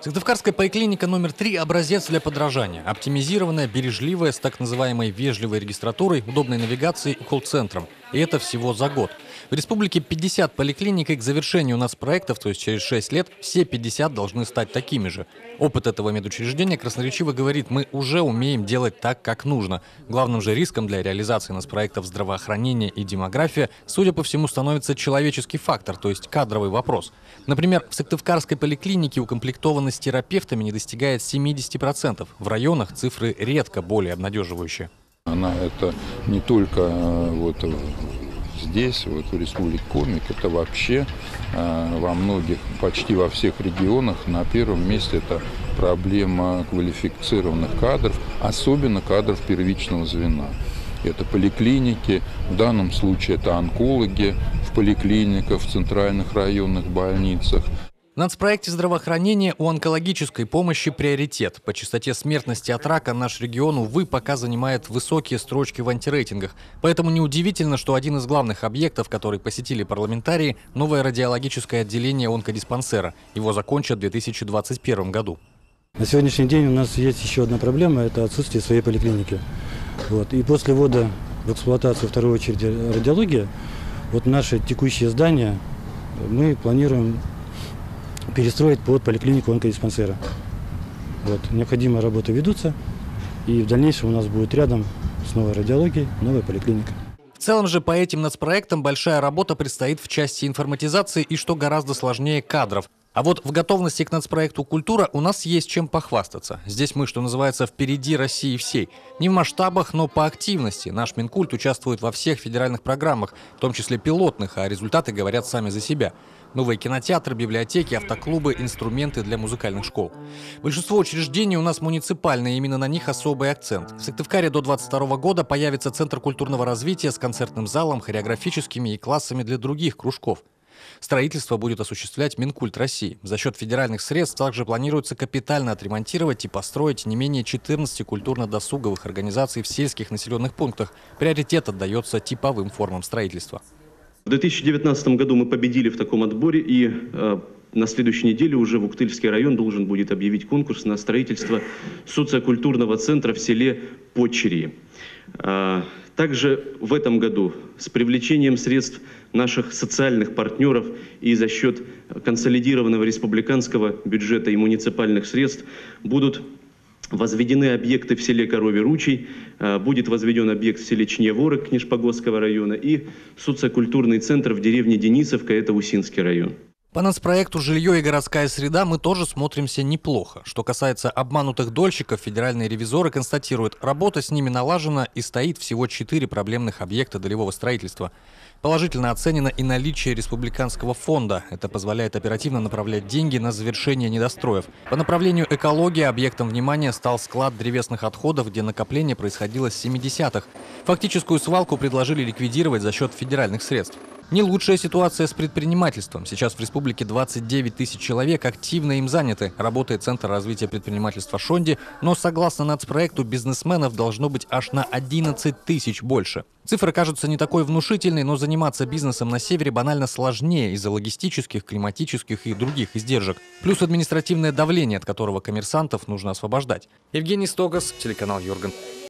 Сыктывкарская поликлиника номер 3 – образец для подражания. Оптимизированная, бережливая, с так называемой вежливой регистратурой, удобной навигацией и колл-центром. И это всего за год. В республике 50 поликлиник, и к завершению нацпроектов, то есть через 6 лет, все 50 должны стать такими же. Опыт этого медучреждения красноречиво говорит, мы уже умеем делать так, как нужно. Главным же риском для реализации нацпроектов здравоохранения и демография, судя по всему, становится человеческий фактор, то есть кадровый вопрос. Например, в Сыктывкарской поликлинике укомплектованность терапевтами не достигает 70%. В районах цифры редко более обнадеживающие. Это не только здесь, в Республике Коми, это вообще во многих, почти во всех регионах на первом месте это проблема квалифицированных кадров, особенно кадров первичного звена. Это поликлиники, в данном случае это онкологи в поликлиниках, в центральных районных больницах. В нацпроекте здравоохранения у онкологической помощи приоритет. По частоте смертности от рака наш регион, увы, пока занимает высокие строчки в антирейтингах. Поэтому неудивительно, что один из главных объектов, который посетили парламентарии – новое радиологическое отделение онкодиспансера. Его закончат в 2021 году. На сегодняшний день у нас есть еще одна проблема – это отсутствие своей поликлиники. И после ввода в эксплуатацию второй очереди радиологии, наше текущее здание мы планируем перестроить под поликлинику онкодиспансера. Необходимые работы ведутся, и в дальнейшем у нас будет рядом с новой радиологией новая поликлиника. В целом же по этим нацпроектам большая работа предстоит в части информатизации и, что гораздо сложнее, кадров. А в готовности к нацпроекту «Культура» у нас есть чем похвастаться. Здесь мы, что называется, впереди России всей. Не в масштабах, но по активности. Наш Минкульт участвует во всех федеральных программах, в том числе пилотных, а результаты говорят сами за себя. Новые кинотеатры, библиотеки, автоклубы, инструменты для музыкальных школ. Большинство учреждений у нас муниципальные, именно на них особый акцент. В Сыктывкаре до 2022 года появится Центр культурного развития с концертным залом, хореографическими и классами для других кружков. Строительство будет осуществлять Минкульт России. За счет федеральных средств также планируется капитально отремонтировать и построить не менее 14 культурно-досуговых организаций в сельских населенных пунктах. Приоритет отдается типовым формам строительства. В 2019 году мы победили в таком отборе, и на следующей неделе уже в Уктыльский район должен будет объявить конкурс на строительство социокультурного центра в селе Почерье. Также в этом году с привлечением средств наших социальных партнеров и за счет консолидированного республиканского бюджета и муниципальных средств будут возведены объекты в селе Коровий Ручей, будет возведен объект в селе Чневорок Книжпогосского района и социокультурный центр в деревне Денисовка, это Усинский район. По нацпроекту «Жилье и городская среда» мы тоже смотримся неплохо. Что касается обманутых дольщиков, федеральные ревизоры констатируют, работа с ними налажена и стоит всего 4 проблемных объекта долевого строительства. Положительно оценено и наличие республиканского фонда. Это позволяет оперативно направлять деньги на завершение недостроев. По направлению экологии объектом внимания стал склад древесных отходов, где накопление происходило с 70-х. Фактическую свалку предложили ликвидировать за счет федеральных средств. Не лучшая ситуация с предпринимательством. Сейчас в республике 29 тысяч человек активно им заняты. Работает Центр развития предпринимательства Шонди, но согласно нацпроекту бизнесменов должно быть аж на 11 тысяч больше. Цифра кажется не такой внушительной, но заниматься бизнесом на севере банально сложнее из-за логистических, климатических и других издержек. Плюс административное давление, от которого коммерсантов нужно освобождать. Евгений Стогас, телеканал Юрган.